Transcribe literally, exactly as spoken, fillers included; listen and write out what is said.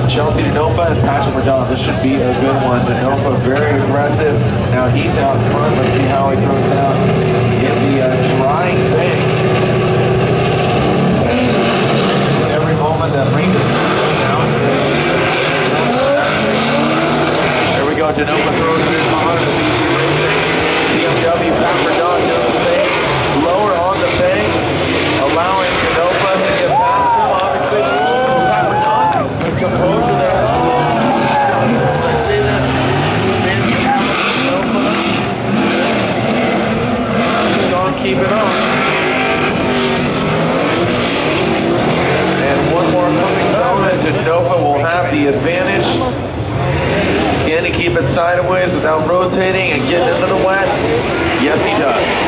Chelsea Denofa and Patrick Madonna. This should be a good one. Denofa very aggressive. Now he's out front. Let's see how he throws out in the uh, drying bank. Every moment that rain is coming out. There we go. Denofa throws it in behind the B M W. Pat Madonna does the thing. Lower on the bank, allowing Denofa to get past him. Obviously, Pat Madonna, good composure there. Let's see that. Keep on keeping on. And one more coming down, and Denofa will have the advantage.